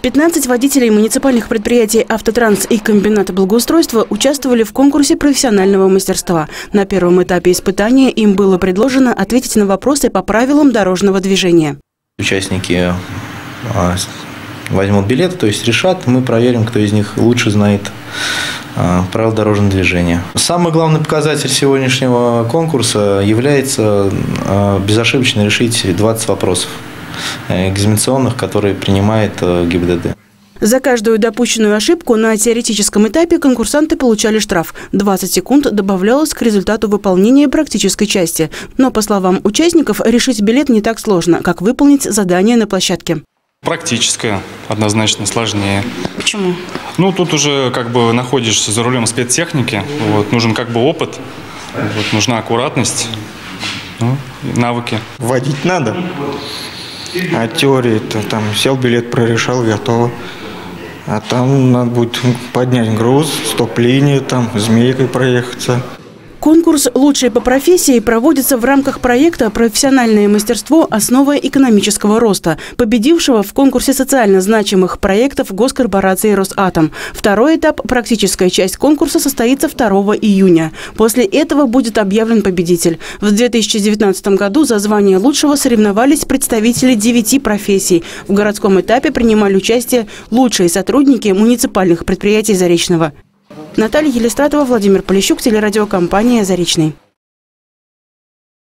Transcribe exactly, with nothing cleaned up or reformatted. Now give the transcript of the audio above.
пятнадцать водителей муниципальных предприятий «Автотранс» и комбината благоустройства участвовали в конкурсе профессионального мастерства. На первом этапе испытания им было предложено ответить на вопросы по правилам дорожного движения. Участники возьмут билет, то есть решат, мы проверим, кто из них лучше знает правила дорожного движения. Самый главный показатель сегодняшнего конкурса является безошибочно решить двадцать вопросов экзаменационных, которые принимает ГИБДД. За каждую допущенную ошибку на теоретическом этапе конкурсанты получали штраф. двадцать секунд добавлялось к результату выполнения практической части. Но, по словам участников, решить билет не так сложно, как выполнить задание на площадке. Практическое однозначно сложнее. Почему? Ну, тут уже как бы находишься за рулем спецтехники. Вот, нужен как бы опыт, вот, нужна аккуратность, ну, навыки. Водить надо. А теория-то там сел, билет прорешал, готово. А там надо будет поднять груз, стоп-линию, там змейкой проехаться. Конкурс «Лучшие по профессии» проводится в рамках проекта «Профессиональное мастерство. Основа экономического роста», победившего в конкурсе социально значимых проектов госкорпорации «Росатом». Второй этап, практическая часть конкурса, состоится второго июня. После этого будет объявлен победитель. В две тысячи девятнадцатом году за звание лучшего соревновались представители девяти профессий. В городском этапе принимали участие лучшие сотрудники муниципальных предприятий Заречного. Наталья Елистратова, Владимир Полищук, телерадиокомпания «Заречный».